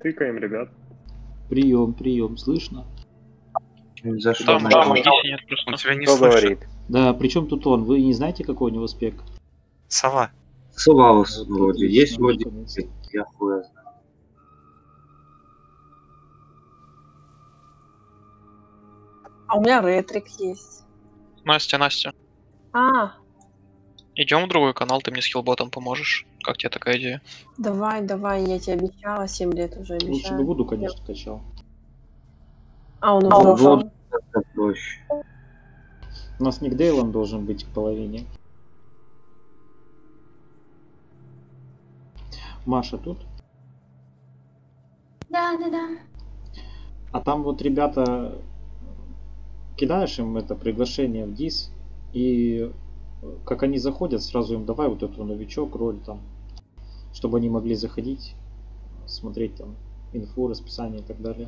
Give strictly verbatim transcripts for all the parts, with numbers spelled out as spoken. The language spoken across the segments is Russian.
Тыкаем, ребят. Прием, прием, слышно? За что? Там, там идите, нет, просто. Он тебя не Кто слышит. говорит? Да, причем тут он? Вы не знаете, какой у него спек? Сова. Сувалус Вот, вроде. отлично, Есть вроде. наконец-то. Я хуя знаю. А у меня ретрик есть. Настя, Настя. А, Идем в другой канал, ты мне с хилботом поможешь. Как тебе такая идея? давай, давай, я тебе обещала, семь лет уже Лучше бы обещаю. Вуду, конечно, качал. А, он А уже вот ушел. это проще. У нас Ник Дейлон должен быть к половине. Маша тут? Да, да, да. А там вот ребята, кидаешь им это приглашение в дис, и как они заходят, сразу им давай вот эту новичок, роль там, чтобы они могли заходить, смотреть там инфу, расписание и так далее.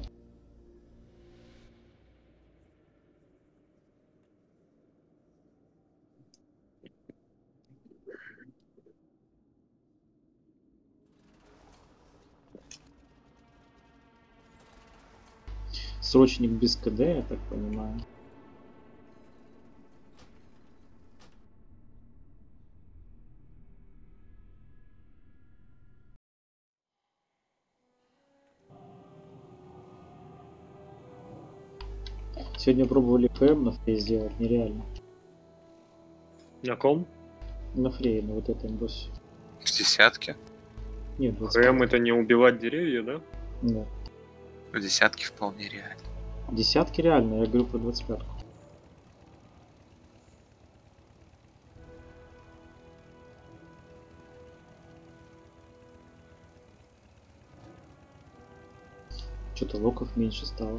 Срочник без КД, я так понимаю. Сегодня пробовали ПМ на фрей сделать, нереально. На ком? На фрей, на вот этом боссе. В десятке. Нет, двадцать ПМ это не убивать деревья, да? Да. В десятке вполне реально. Десятки реально, я говорю про двадцать пятку. Что-то локов меньше стало.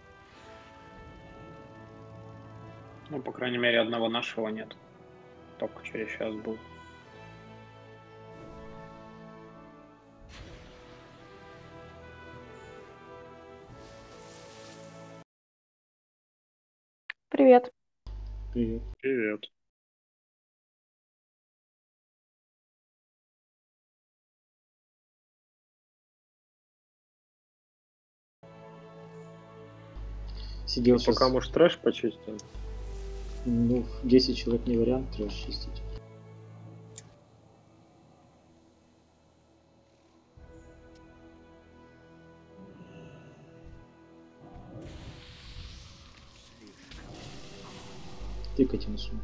Ну, по крайней мере, одного нашего нет. Только через час будет. Привет. Привет. Привет. Сидел Пока, сейчас, может, трэш почистим? ну, десять человек не вариант, трэш чистить. Тыкайте на сумму.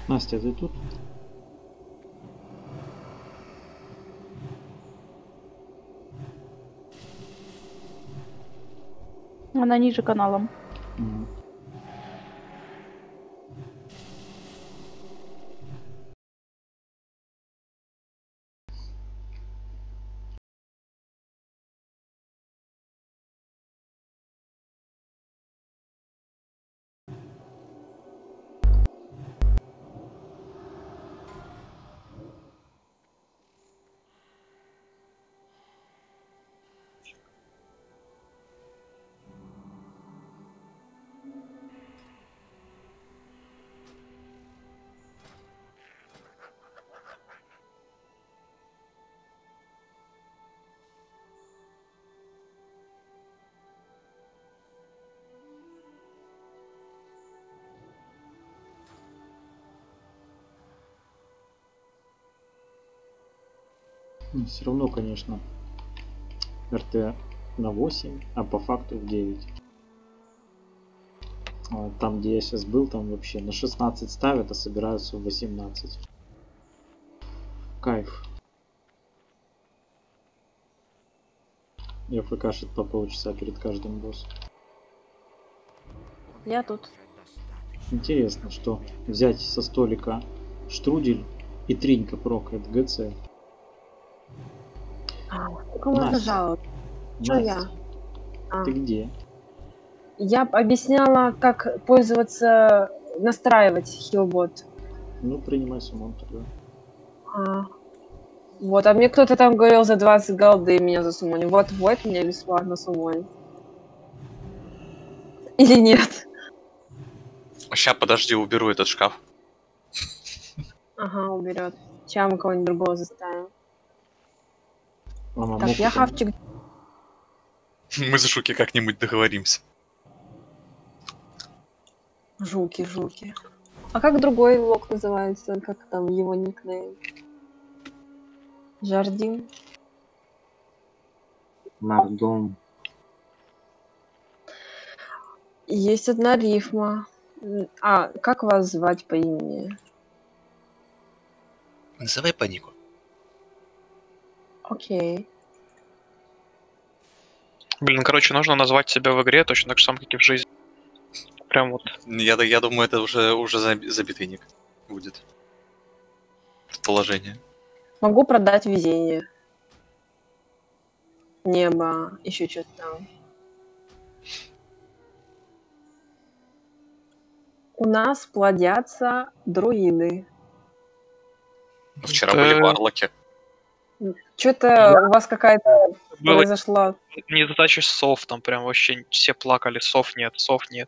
Настя, ты тут? Она ниже каналом. Мгм. Все равно, конечно, РТ на восемь, а по факту в девять. А там, где я сейчас был, там вообще на шестнадцать ставят, а собираются в восемнадцать. Кайф. Я фкшит по полчаса перед каждым боссом. Я тут. Интересно, что взять со столика штрудель и тринька прокает ГЦ. Только можно Настя. жаловаться. Чё Настя, я? А, ты где? я б объясняла, как пользоваться, настраивать хилбот. Ну, принимай суммон тогда. А, вот, а мне кто-то там говорил за двадцать голды меня засумонил. Вот, вот меня бесплатно сумонит. Или нет? Сейчас, подожди, уберу этот шкаф. Ага, уберет. Сейчас мы кого-нибудь другого заставим. А маму Так, я потом- хавчик. Мы с Жуки как-нибудь договоримся. Жуки, жуки. А как другой лог называется? Как там его никнейм? Жардин? Нардом. Есть одна рифма. М, А, как вас звать по имени? Называй по нику. Окей. Блин, короче, нужно назвать себя в игре точно так же самое, как и в жизни. Прям вот. Я, я думаю, это уже, уже заби- забитый ник будет. Предположение. Могу продать везение. Небо, еще что-то там. У нас плодятся друиды. Ну, Вчера Да. были варлоки. Что-то у вас какая-то Было произошла. недостача сов, там прям вообще все плакали, сов нет, сов нет.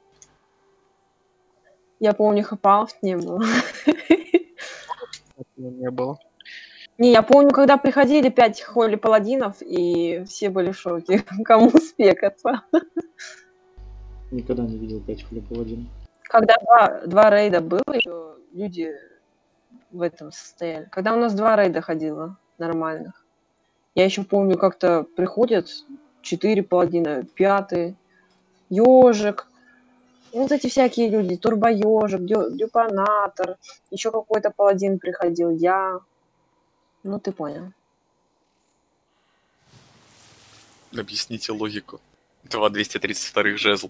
Я помню, хапалов не было. Не было. Не, я помню, когда приходили пять холи паладинов, и все были в шоке. Кому спекаться. Никогда не видел пять хлеб-паладинов. Когда два, два рейда было, еще люди в этом состояли. Когда у нас два рейда ходило нормальных. Я еще помню, как-то приходят четыре паладина, пятый, ежик. Вот эти всякие люди, турбоежик, дю, дюпанатор, еще какой-то паладин приходил, я. Ну, ты понял. Объясните логику. Два двести тридцать вторых жезла.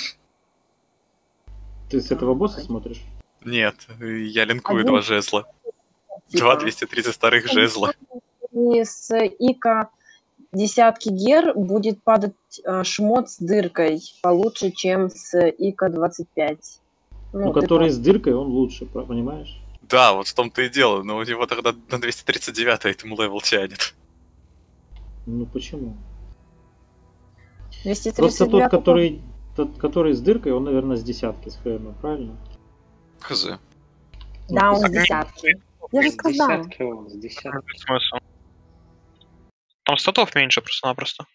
Ты с этого босса смотришь? Нет, я линкую Один. два жезла. Два двести тридцать вторых жезла. И с ика десятки гер будет падать э, шмот с дыркой получше, чем с ика двадцать пять. Ну, ты который с дыркой, он лучше, по- понимаешь? Да, вот в том-то и дело, но у него тогда на двести тридцать девять этому левел тянет. Ну почему? понял. двести тридцать Просто тот, девять который, тот, который с дыркой, он, наверное, с десятки с ХМ, правильно? Хз. Да, он с Так, десятки. Я же С сказал. десятки он, с десятки. Смысл. Там статов меньше просто-напросто.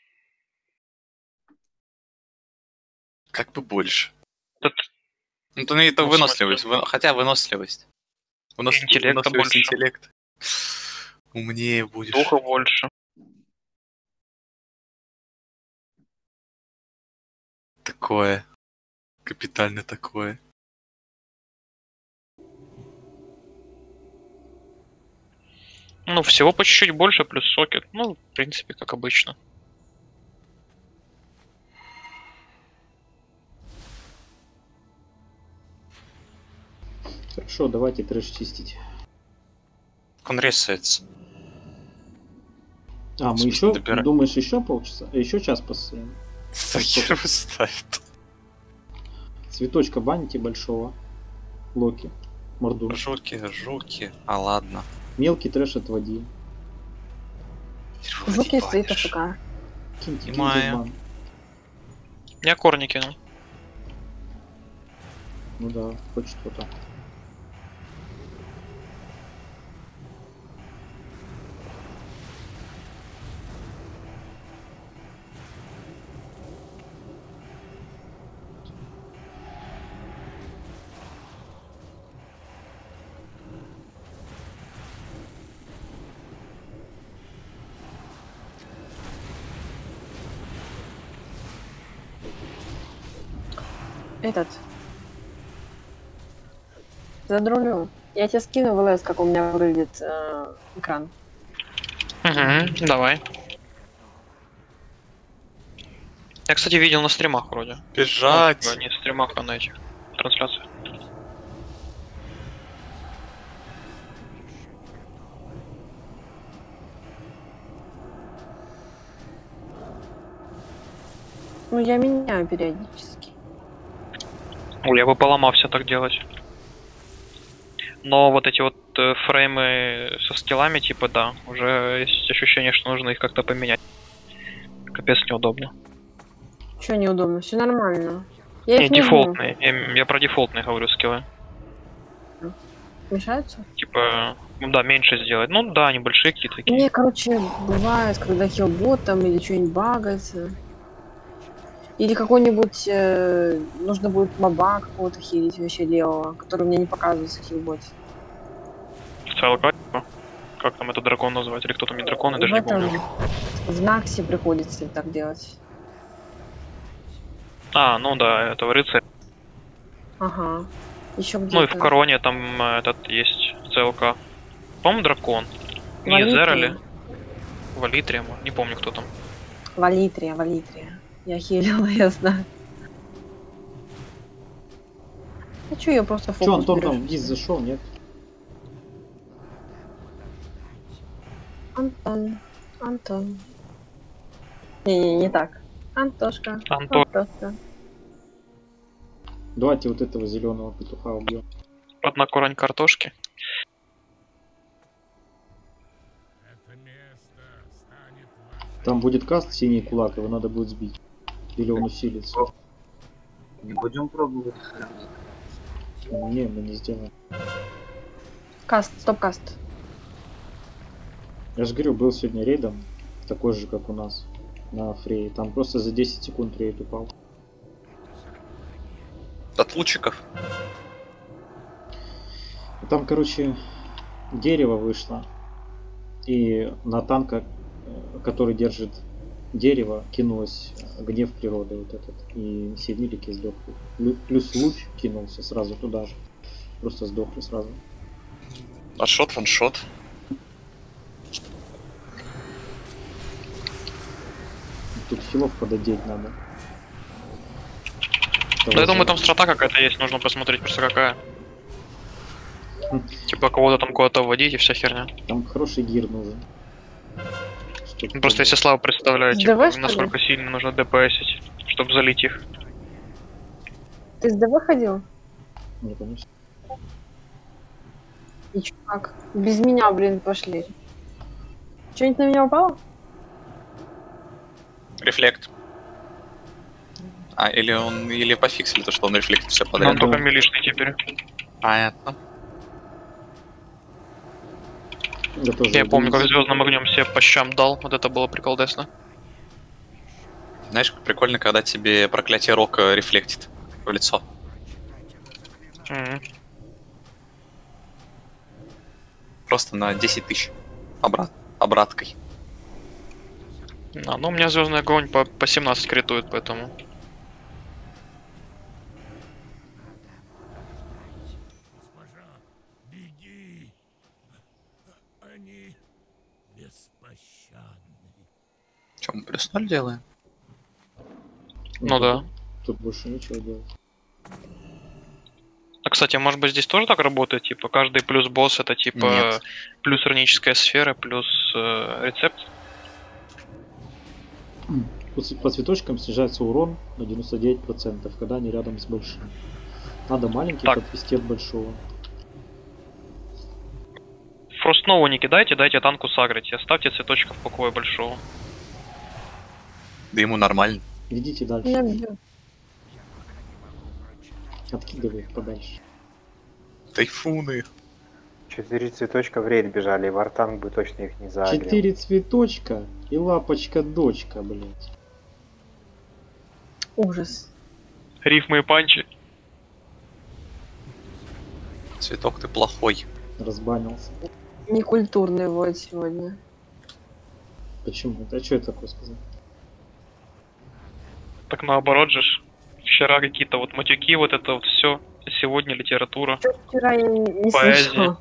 Как бы больше. Тут Ну, то это Ну, в выносливость. смысле? вы- Хотя выносливость. Вынос... Интеллекта Выносливость, больше. интеллект. Умнее будешь. духа больше. Такое. Капитально такое. Ну, всего по чуть-чуть больше, плюс сокет. Ну, в принципе, как обычно. Хорошо, давайте трэш чистить. Он ресается. А, мы смысле, еще, добирай. думаешь, еще полчаса? Еще час постоим. Захер его ставит. Цветочка баните большого. Локи. Морду. Жуки, жуки. А ладно. Мелкий трэш отводи. Жуки стоит АФК. Киньте, киньте Понимаю. в бан. Я корни кинул. Ну да, хоть что-то. Этот. Задрулю. Я тебе скину в ЛС, как у меня выглядит э, экран. Угу, давай. Я, кстати, видел на стримах вроде. Бежать. Ну, не на стримах, а на этих трансляциях. Ну, я меняю периодически. Ой, я бы поломался так делать. Но вот эти вот э, фреймы со скиллами, типа, да, уже есть ощущение, что нужно их как-то поменять. Капец неудобно. Чё неудобно? Все нормально. Я Не, их не жму. дефолтные. Я, я про дефолтные говорю скиллы. Мешаются? Типа, ну да, меньше сделать. Ну да, небольшие какие-то такие. Мне, короче, бывает, когда хилбот там или что-нибудь багается. Или какой-нибудь э, нужно будет моба какого-то хилить вообще левого, который мне не показывается в хилботе. Целка, типа. Как там это дракон называть? Или кто там не дракон, я даже В не этом помню. в Наксе приходится так делать. А, ну да, это рыцарь. Ага. Еще где-то. Ну и в короне там э, этот есть целка. По-моему, дракон. Не Валитрия. Зера ли? Валитрия, может, не помню, кто там. Валитрия, Валитрия. Я хилила, я знаю. А чё, я просто фокус Че, Антон берёшь? там вниз зашел, нет? Антон, Антон. Не-не, не так. Антошка. Антон. Антошка. Давайте вот этого зеленого петуха убьем. Одна корень картошки. Там будет каст синий кулак, его надо будет сбить. Или он усилится. Не будем пробовать. Не, мы не сделаем. Каст, стоп-каст. Я же говорю, был сегодня рейдом, такой же, как у нас на Фрей. Там просто за десять секунд рейд упал. От лучиков. И там, короче, дерево вышло. И на танка, э, который держит дерево, кинулось гнев природы вот этот. И все великие сдохли. Лю- Плюс луч кинулся сразу туда же. Просто сдохли сразу. Ваншот, ваншот. Тут хилов пододеть надо. Да я думаю, там страта какая-то есть, нужно посмотреть просто какая. Типа кого-то там куда-то вводить и вся херня. Там хороший гир нужен. Чтоб Ну, просто если Слава представляет, типа, Давай, что ли? насколько сильно нужно ДПСить, чтобы залить их. Ты с ДВ ходил? Не, конечно. И чё, как? Без меня, блин, пошли. Что-нибудь на меня упало? Рефлект. А, или он, или пофиксили то, что он рефлектит все Он подряд. да. только милишный теперь. Понятно. Я, тоже Я помню, как один из- звездным огнем себе по щам дал, вот это было приколдесно. Знаешь, как прикольно, когда тебе проклятие рока рефлектит в лицо. Мгм. Просто на десять тысяч. Обрат... Обраткой. А, ну у меня звездный огонь по, по семнадцать критует, поэтому. Чем мы плюс ноль делаем? Ну тут- да. Тут больше ничего делать. А, кстати, может быть здесь тоже так работает? Типа каждый плюс босс это типа Нет. плюс руническая сфера, плюс э, рецепт? По, ц- по цветочкам снижается урон на девяносто девять процентов, когда они рядом с большим. Надо маленьких Так. отвести от большого. Фростнову не кидайте, дайте танку сагрить. Оставьте цветочка в покое большого. Да ему нормально. Ведите дальше. Я бью. Откидывай их подальше. Тайфуны. Четыре цветочка в рейд бежали, и Вартанг бы точно их не загрел. Четыре цветочка и лапочка дочка, блять. Ужас. Рифмы и панчи. Цветок, ты плохой. Разбанился. Некультурный вот сегодня. Почему? А что я такое сказал? Так наоборот же ж. Вчера какие-то вот матюки, вот это вот все. Сегодня литература. Чё вчера я не, не Поэзия. слышала.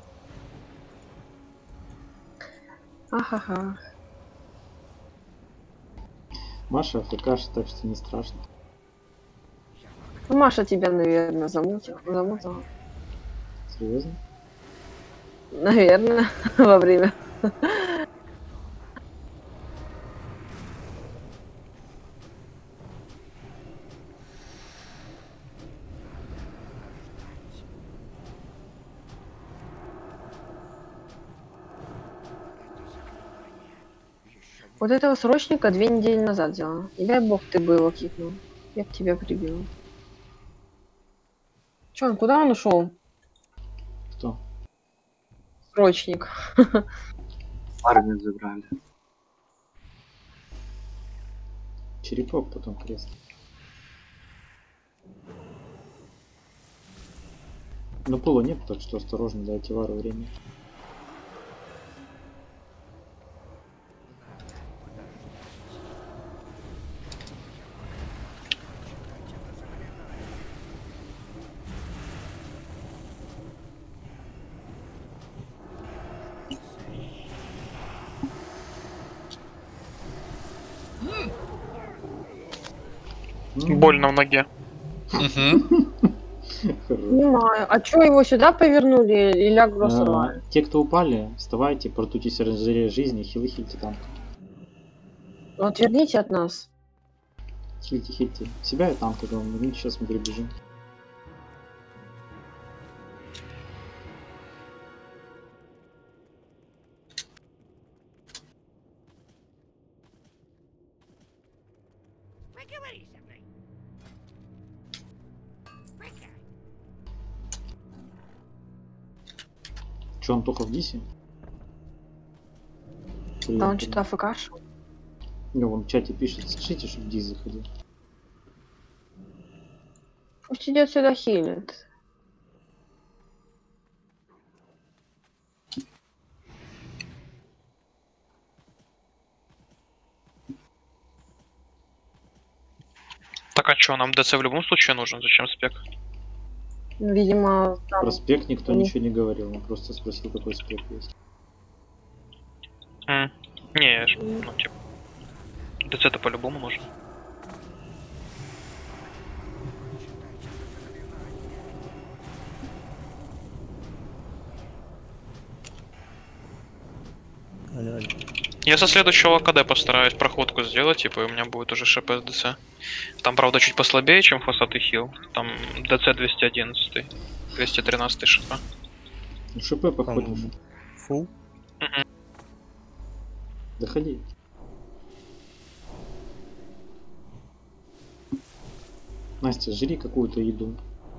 Ахаха. Маша АФК, так что не страшно. Ну, Маша тебя, наверное, замутила. замутила. Серьезно? Наверное, во время. Вот этого срочника две недели назад взяла. И дай бог ты бы его кикнул. Я б тебя прибила. Чё, он, куда он ушел? Кто? Срочник. Армию забрали. Черепок, потом крест. Но пола нет, так что осторожно, дайте Вару время. Больно в ноге. Угу. Хорошо. Понимаю. А чё, его сюда повернули или агро А, сорвали? те, кто упали, вставайте, протутись оранжерея жизни, хилы хильте там. Ну, отверните от нас. Хильте, хильте. Себя и танка, главное. Ну, сейчас мы перебежим. Че, он только в дисе? Или Да он это- что-то АФК. Ну, он в чате пишет, скажите, чтобы в дис заходил. Пусть идет сюда хилит. Так а чё, нам ДЦ в любом случае нужен? Зачем спек? Видимо, там... Про спек никто Ну. ничего не говорил, он просто спросил, какой спек есть. М. Не, я ж, ну типа. ДЦ-то по-любому нужен. Я со следующего КД постараюсь проходку сделать, типа, и у меня будет уже ШП с ДЦ. Там, правда, чуть послабее, чем фасад хил. Там ДЦ двести одиннадцать, двести тринадцать ШП. Ну, ШП походим. Фул? Доходи. Настя, жри какую-то еду.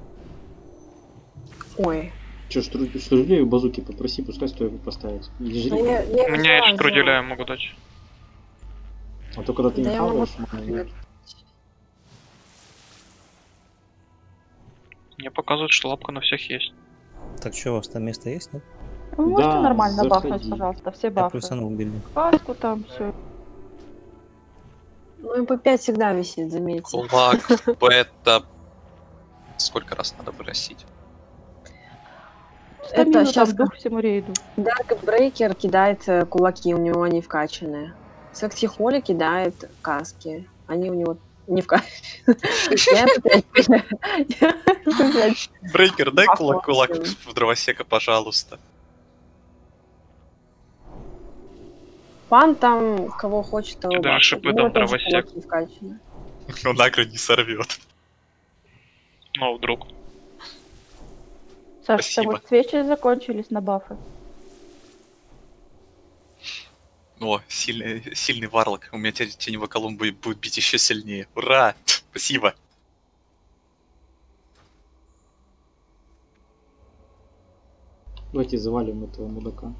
Ой. Че, штру- штруделею базуки попроси, пускай стойку поставить. Или Да жри. я, я У меня взяла, есть штруделя, могу дать. А то когда ты Да не я могу хаваешь, мама, взяла. нет. Мне показывают, что лапка на всех есть. Так что, у вас там место есть, нет? Вы можете Да, нормально заходи. бахнуть, пожалуйста, все Я бахнут. плюсанул били. Каску там, все. Ну, эм пэ пять всегда висит, заметьте. Кулак, бета. Сколько раз надо выносить? Это Это сейчас сейчас дух всему рейду. Dark Breaker кидает э, кулаки, у него они вкачанные. Сексихоли кидает каски. Они у него не в кафе. Я опять... Брейкер, дай кулак кулак в дровосека, пожалуйста. Пан там, кого хочет, того Да, бахает. шипы У там него тоже дровосек. кулаки вкачаны. Он агро не сорвет. Ну, вдруг. Саша, Спасибо. вот свечи закончились на бафы. О, сильный, сильный варлок. У меня теперь теневой колумн будет, будет бить еще сильнее. Ура! Спасибо. Давайте завалим этого мудака.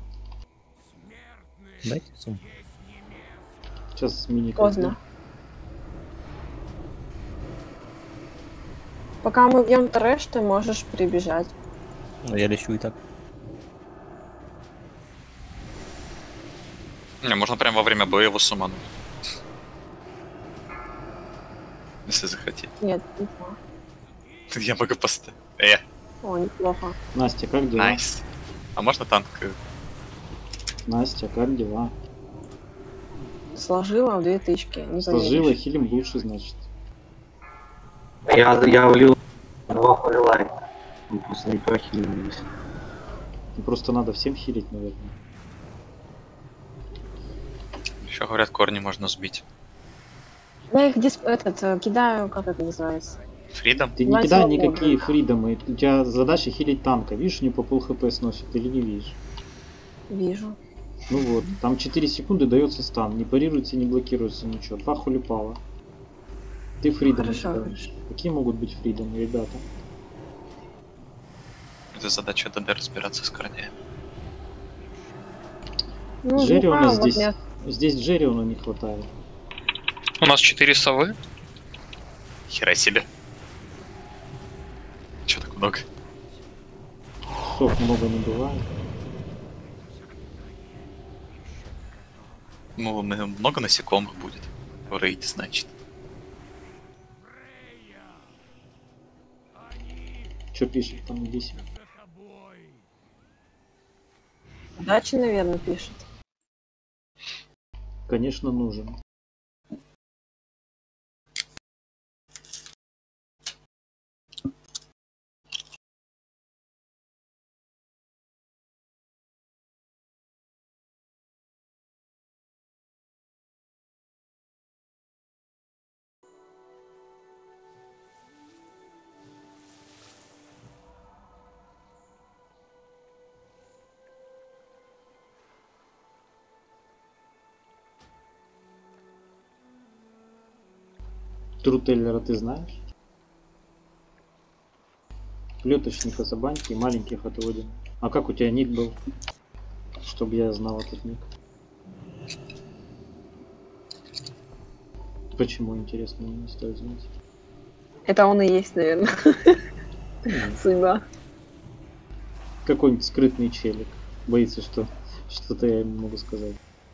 Дайте сумму. Сейчас мини. Поздно. Пока мы бьем трэш, ты можешь прибежать. Ну, я лечу и так. Не, можно прямо во время боя его сумануть. Если захотеть. Нет, неплохо. Я могу поставить. Э, О, неплохо. Настя, как дела? найс. А можно танк? Настя, как дела? Сложила в две тычки. Не Сложила, поверишь. хилим лучше, значит. Я, я влил два холилайна. После этого хилились. Ну, просто надо всем хилить, наверное. Еще говорят, корни можно сбить. Я их дисп... этот, э, кидаю, как это называется? Фридом? Ты не Два кидай свободы. никакие фридомы. У тебя задача хилить танка. Видишь, не по пол хп сносит или не видишь? Вижу. Ну вот, там четыре секунды дается стан. Не парируется, не блокируется ничего. Два хулипала. Ты фридомы Хорошо, кидаешь. хорошо. Какие могут быть фридомы, ребята? Это задача ДД разбираться с корнями. Ну, Джерриона ну, а, вот здесь. мне- Здесь Джерриона не хватает. У нас четыре совы. Хера себе. Чё так много? Сов много не бывает. Ну, на- много насекомых будет. В рейде, значит. Что пишет там здесь? Удачи, наверное, пишет. Конечно, нужен. Трутеллера ты знаешь? Плеточника забаньки, маленьких отводим. А как у тебя ник был? Чтобы я знал этот ник. Почему, интересно, мне не стоит знать. Это он и есть, наверное. Судьба. Какой-нибудь скрытный челик. Боится, что что-то я ему могу сказать.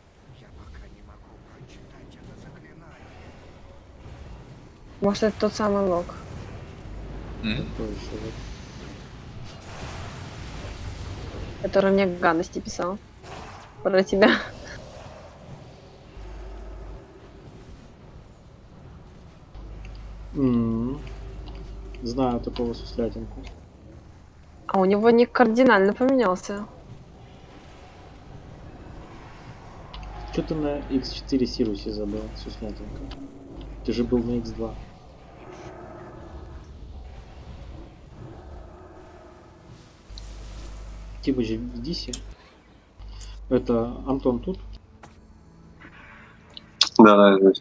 Может, это тот самый лог, М? Какой еще вот. который мне гадости писал. Про тебя. М, Знаю такого суслятинку. А у него ник кардинально поменялся. Что ты на икс четыре Сирусе забыл, суслятинка? Ты же был на икс два. Типа же в Дисе. Это Антон тут? Да, да, здесь.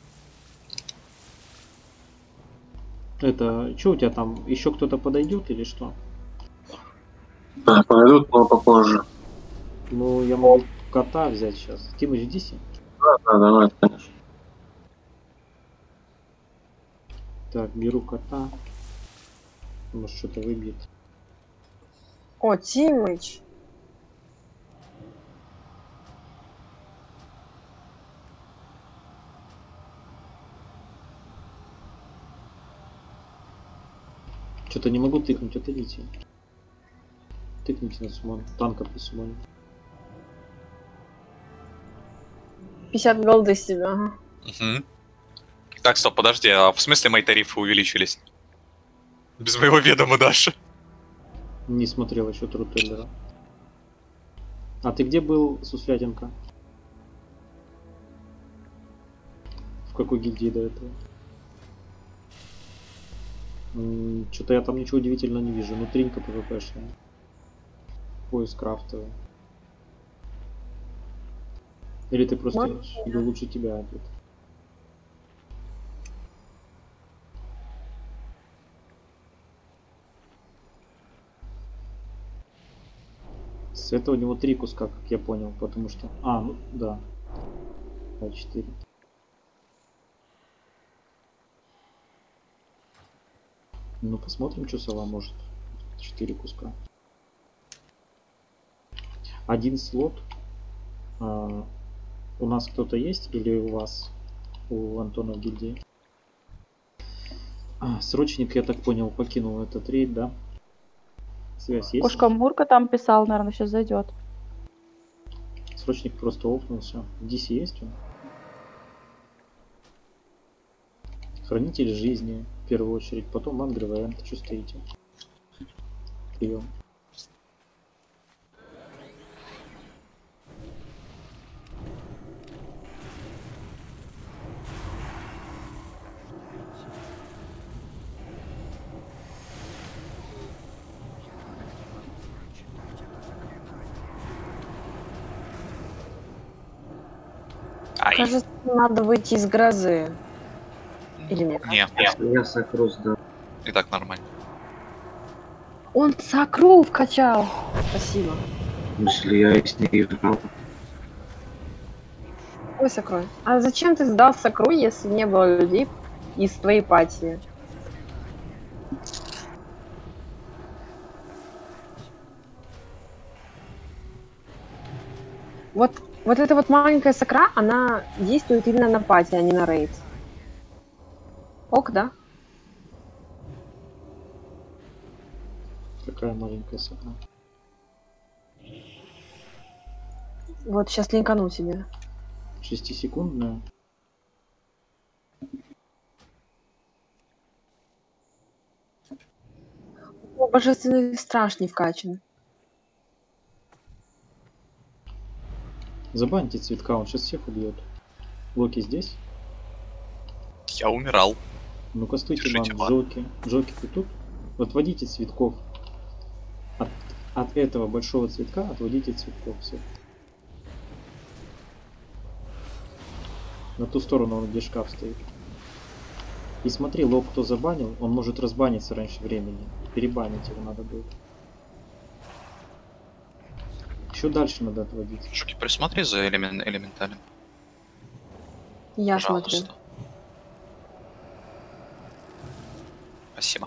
Это что у тебя там? Еще кто-то подойдет или что? Да, подойдут, но попозже. Ну, я могу кота взять сейчас. Тимыч в Дисе? Да, да, давай, конечно. Так, беру кота. Может, что-то выбьет. О, Тимыч. Что-то не могу тыкнуть, отойдите. Тыкните на сумон. Танка при сумоне. пятьдесят голды с тебя. Ага. Угу. Так, стоп, подожди, а в смысле мои тарифы увеличились? Без моего ведома даже. Не смотрел еще Трутеллера. А ты где был, Суслятинка? В какой гильдии до этого? Что-то я там ничего удивительного не вижу. Ну, тринька пвпшная. Поиск крафтовый. Или ты просто или лучше тебя опять? С этого у него три куска, как я понял, потому что... А, ну да. А четыре. Ну посмотрим, что сова может. Четыре куска. Один слот. А, у нас кто-то есть или у вас? У Антона в гильдии? А, срочник, я так понял, покинул этот рейд, да? Связь есть? Кошка Мурка там писал, наверное, сейчас зайдет. Срочник просто офнулся. В ди си есть он? Хранитель жизни, в первую очередь. Потом Ангry Вариант. Что стоите? Прием. Ай. Кажется, надо выйти из грозы. Или нет? Нет, нет. Я сокрус, да. И так нормально. Он сакру вкачал. Спасибо. Если я с ней играл. Ой, сакрой. А зачем ты сдал сакру, если не было людей из твоей пати? Вот, вот эта вот маленькая сакра, она действует именно на пати, а не на рейд. Ок, да? Какая маленькая сакра. Вот сейчас линкану тебе. Шестисекундная. О, божественный страж не вкачан. Забаньте цветка, он сейчас всех убьет. Локи здесь? Я умирал. Ну-ка стойте, Держите бан. бан. Джоки. Джоки, ты тут? Отводите цветков. От, от этого большого цветка отводите цветков всех. На ту сторону, он где шкаф стоит. И смотри, лоб кто забанил, он может разбаниться раньше времени. Перебанить его надо будет. Еще дальше надо отводить. Шуки, присмотри за элемент, элементалем. Я Пожалуйста. смотрю. Спасибо.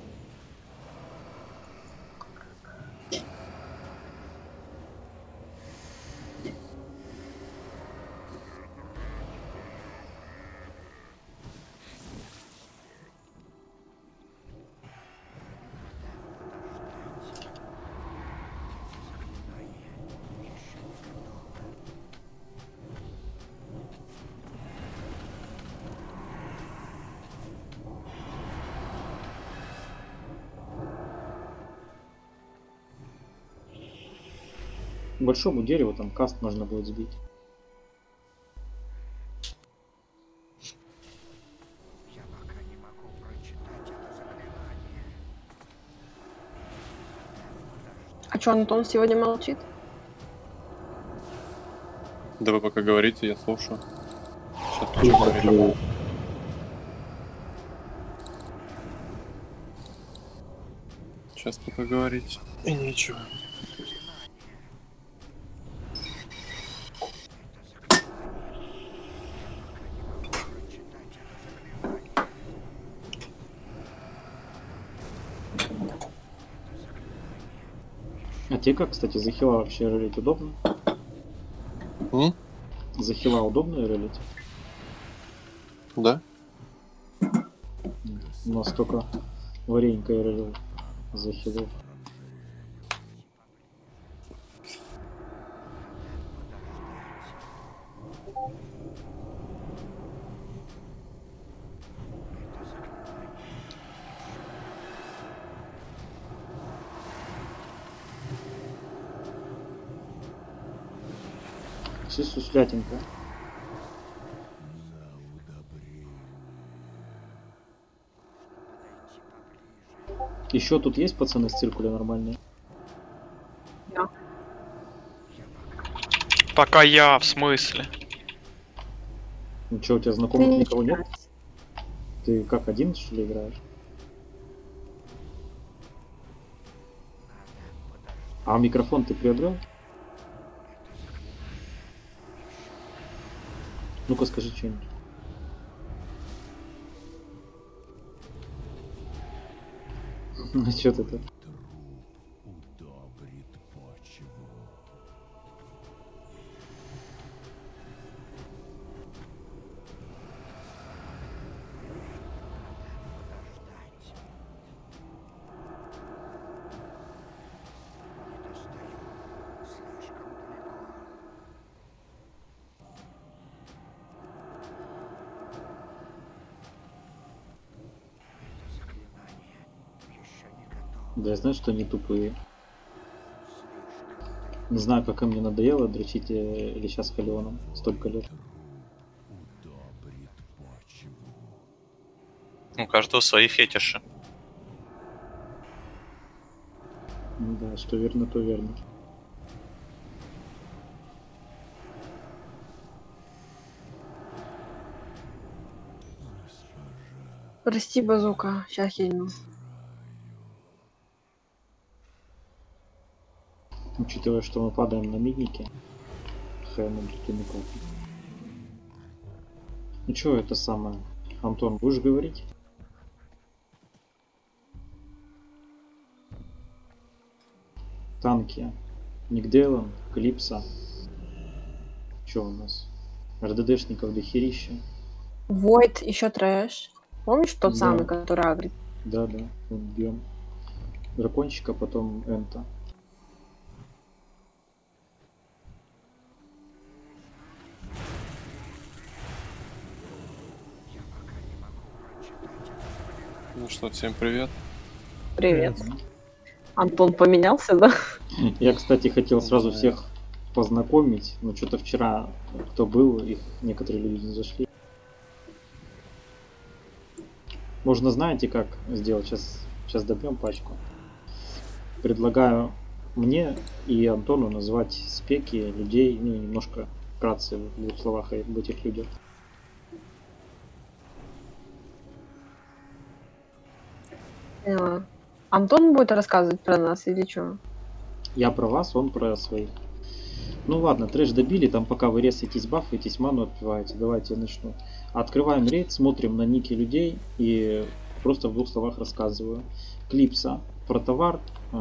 Большому дереву там каст можно будет сбить. А что, Антон сегодня молчит? Да вы пока говорите, я слушаю. Сейчас тоже говорю. Сейчас пока говорить. И нечего. А тебе как, кстати, за хила вообще релить удобно? М? За хила удобно релить? Да? У нас только варенька я релил за хилов. Все суслятинка. Еще тут есть пацаны с циркуля нормальные? Да. Пока я, в смысле? Ну что, у тебя знакомых Ты никого нет? сейчас. Ты как, один что ли играешь? А микрофон ты приобрел? Ну-ка скажи что-нибудь. Ну что ты тут? Да, я знаю, что они тупые. Не знаю, как им мне надоело дрочить э, или сейчас Халионом столько лет. У каждого свои фетиши. Ну да, что верно, то верно. Прости, базука, сейчас хильну. Учитывая, что мы падаем на миднике, хай нам тут и не платит. Ну чё, это самое? Антон, будешь говорить? Танки. Никделан, Клипса. Чё у нас? РДДшников дохерища. Войд, еще трэш. Помнишь тот Да. самый, который агрит? Да, да, вот бьем. Дракончика, потом Энта. Ну что, всем привет. Привет. Антон поменялся, да? Я, кстати, хотел сразу всех познакомить, но что-то вчера, кто был, их некоторые люди не зашли. Можно, знаете, как сделать? Сейчас, сейчас добьем пачку. Предлагаю мне и Антону назвать спеки людей, ну, немножко вкратце в двух словах об этих людях. Поняла. Антон будет рассказывать про нас или что? Я про вас, он про своих. Ну ладно, трэш добили, там пока вы резаетесь, бафаетесь, ману отпиваете. Давайте я начну. Открываем рейд, смотрим на ники людей и просто в двух словах рассказываю. Клипса про товар.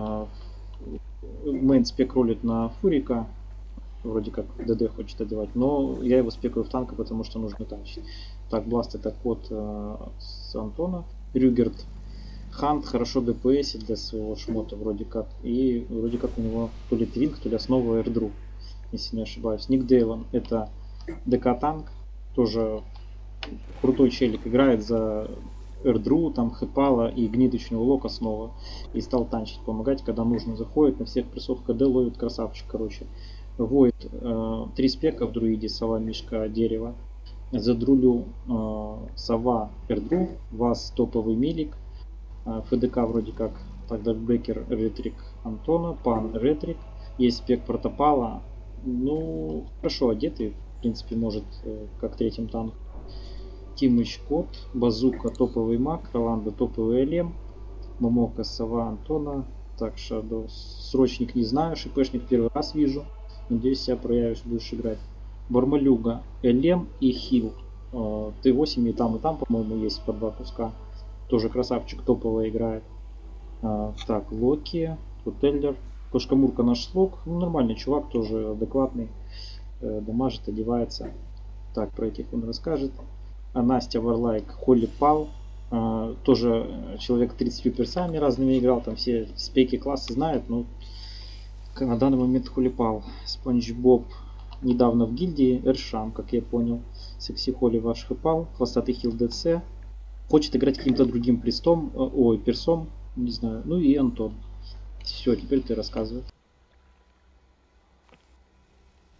Мейн спек ролит на Фурика. Вроде как ДД хочет одевать, но я его спекаю в танка, потому что нужно танчить. Так, Бласт это код э, с Антона. Рюгерт Хант хорошо ДПСит для своего шмота вроде как. И вроде как у него то ли твинк, то ли основа эрдру, если не ошибаюсь. Ник Дейлон это ДК танк, тоже крутой челик, играет за эрдру, там хэпала и гниточный улок основа. И стал танчить, помогать, когда нужно. Заходит на всех прессов КД, ловит, красавчик, короче. Войд, э, три спека в друиде, сова, мишка, дерево. За друлю э, сова, эрдру, вас топовый милик. ФДК вроде как, тогда Брекер, Ретрик Антона, Пан Ретрик, есть спек Протопала, ну, хорошо одетый, в принципе, может, как третьим танк. Тимыч Кот, Базука топовый маг, Роланда топовый Элем, Момока Сова Антона, так, Шадоу, Срочник не знаю, ШПшник первый раз вижу, надеюсь, себя проявишь, будешь играть. Бармалюга, Элем и Хил, Т восемь и там, и там, по-моему, есть по два куска. Тоже красавчик, топово играет. А, так, Локи, Тутеллер, Кошка-Мурка наш слог. Ну, нормальный чувак, тоже адекватный. Э, дамажит, одевается. Так, про этих он расскажет. А Настя Варлайк, Холли Пал. А, тоже человек тридцать персами разными играл. Там все спеки классы знают. Но на данный момент Холли Пал. Спанч Боб недавно в гильдии. Эршам, как я понял. Секси Холли ваш хэпал. Хвостатый хил ДЦ. Хочет играть каким-то другим престом, ой, персом, не знаю. Ну и Антон. Все, теперь ты рассказывай.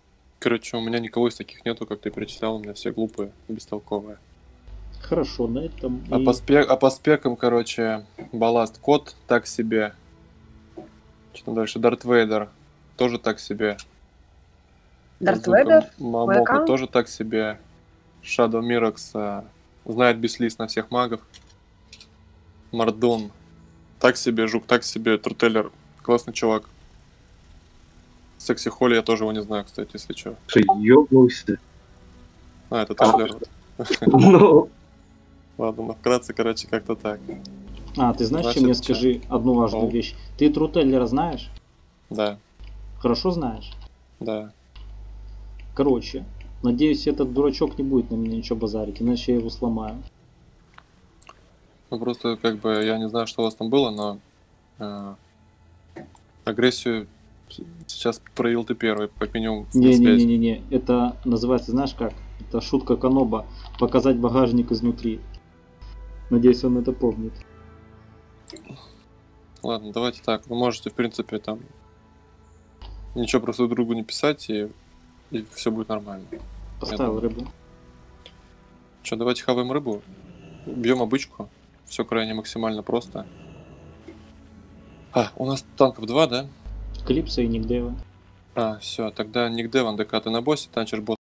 Короче, у меня никого из таких нету, как ты перечислял, у меня все глупые и бестолковые. Хорошо, на этом А и- по, спек, а по спекам, короче, балласт код так себе. Что там дальше? Дарт Вейдер тоже так себе. Дарт Базука Вейдер? Мамока Вулкан? тоже так себе. Shadow Мирокс а, знает бислист на всех магов. Мардон так себе, Жук так себе, Трутеллер классный чувак. Секси Холли я тоже его не знаю, кстати, если что. Что, ёбнулся? А, это Трутеллер. Ну, Ладно, ну вкратце, короче, как-то так. А, ты знаешь, Значит, чем мне чё? скажи одну важную Ну. вещь? Ты Трутеллера знаешь? Да, Хорошо знаешь? да. Короче, надеюсь, этот дурачок не будет на меня ничего базарить, иначе я его сломаю. Ну просто, как бы, я не знаю, что у вас там было, но э, агрессию с- сейчас проявил ты первый, как минимум в связи. Не-не-не-не, это называется, знаешь как? Это шутка Каноба. Показать багажник изнутри. Надеюсь, он это помнит. Ладно, давайте так. Вы можете, в принципе, там ничего просто друг другу не писать, и, и все будет нормально. Поставил рыбу. Что, давайте хаваем рыбу. Бьем обычку. Все крайне максимально просто. А, у нас танков два, да? Клипса и Ник Дэйва. А, все, тогда Ник Деван, ДК ты на боссе, танчер бот